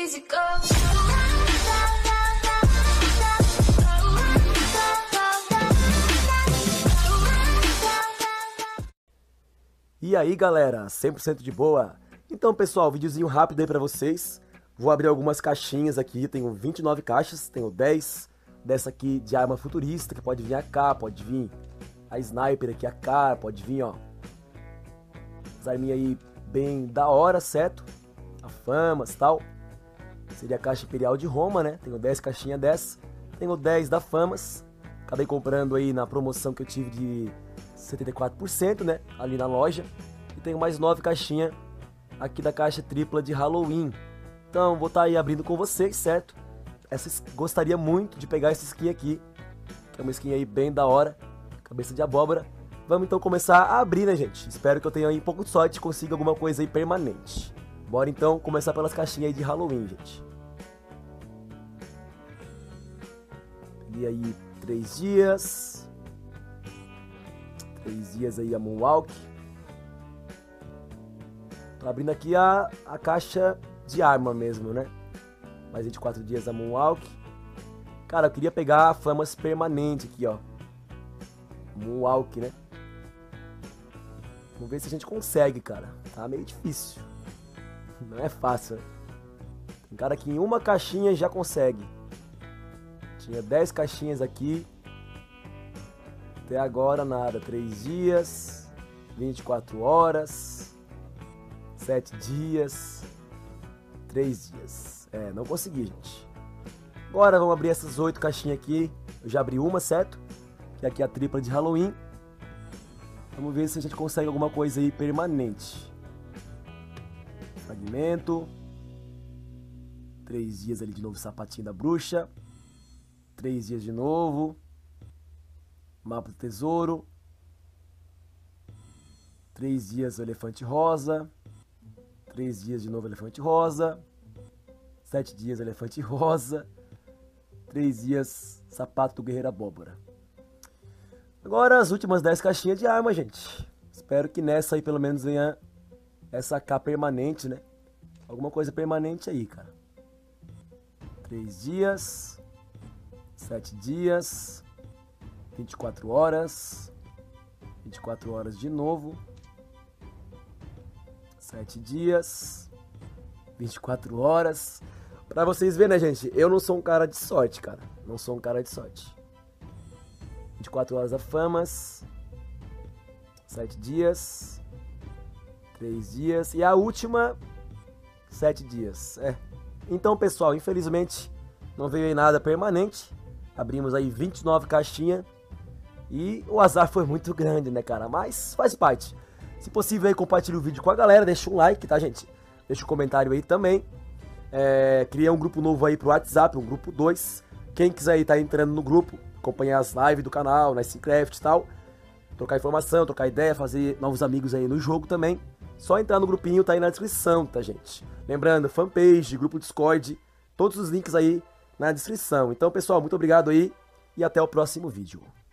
easy go. E aí galera, 100% de boa? Então pessoal, videozinho rápido aí pra vocês. Vou abrir algumas caixinhas aqui, tenho 29 caixas, tenho 10 dessa aqui de arma futurista, que pode vir AK, pode vir a Sniper aqui, AK, pode vir ó, as arminhas aí bem da hora, certo? A Famas e tal. Seria a caixa Imperial de Roma, né? Tenho 10 caixinhas dessas, tenho 10 da Famas. Acabei comprando aí na promoção que eu tive de 74%, né? Ali na loja. E tenho mais 9 caixinhas aqui da caixa tripla de Halloween. Então vou estar aí abrindo com vocês, certo? Gostaria muito de pegar essa skin aqui, que é uma skin aí bem da hora, cabeça de abóbora. Vamos então começar a abrir, né gente? Espero que eu tenha aí um pouco de sorte e consiga alguma coisa aí permanente. Bora então começar pelas caixinhas aí de Halloween, gente. Peguei aí 3 dias. 3 dias aí a Moonwalk. Tô abrindo aqui a caixa de arma mesmo, né? Mais 24 dias a Moonwalk. Cara, eu queria pegar a Famas permanente aqui, ó. Moonwalk, né? Vamos ver se a gente consegue, cara. Tá meio difícil. Não é fácil, né? Tem cara que em uma caixinha já consegue. Tinha 10 caixinhas aqui. Até agora nada. 3 dias. 24 horas. 7 dias. 3 dias. É, não consegui, gente. Agora vamos abrir essas 8 caixinhas aqui. Eu já abri uma, certo? Que aqui é a tripla de Halloween. Vamos ver se a gente consegue alguma coisa aí permanente. Fragmento. 3 dias ali de novo, sapatinho da bruxa. 3 dias de novo. Mapa do tesouro. 3 dias o elefante rosa. 3 dias de novo elefante rosa. 7 dias elefante rosa. 3 dias sapato do guerreiro abóbora. Agora as últimas 10 caixinhas de arma, gente. Espero que nessa aí pelo menos venha essa AK permanente, né? Alguma coisa permanente aí, cara. 3 dias. 7 dias. 24 horas. 24 horas de novo. 7 dias. 24 horas. Pra vocês verem, né, gente? Eu não sou um cara de sorte, cara. Não sou um cara de sorte. 24 horas a Famas. 7 dias. 3 dias. E a última, 7 dias. É. Então, pessoal, infelizmente, não veio aí nada permanente. Abrimos aí 29 caixinhas. E o azar foi muito grande, né, cara? Mas faz parte. Se possível aí, compartilhe o vídeo com a galera. Deixa um like, tá, gente? Deixa um comentário aí também. Criei um grupo novo aí pro WhatsApp, um grupo 2. Quem quiser aí tá entrando no grupo, acompanhar as lives do canal, na Craft e tal. Trocar informação, trocar ideia, fazer novos amigos aí no jogo também. Só entrar no grupinho, tá aí na descrição, tá, gente? Lembrando, fanpage, grupo Discord, todos os links aí na descrição. Então, pessoal, muito obrigado aí e até o próximo vídeo.